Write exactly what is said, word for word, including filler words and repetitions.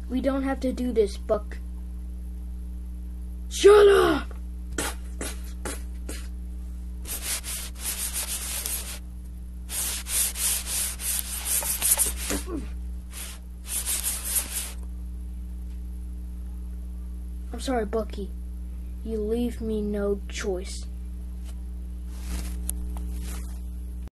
We don't have to do this, Buck. Shut up! I'm sorry, Bucky. You leave me no choice.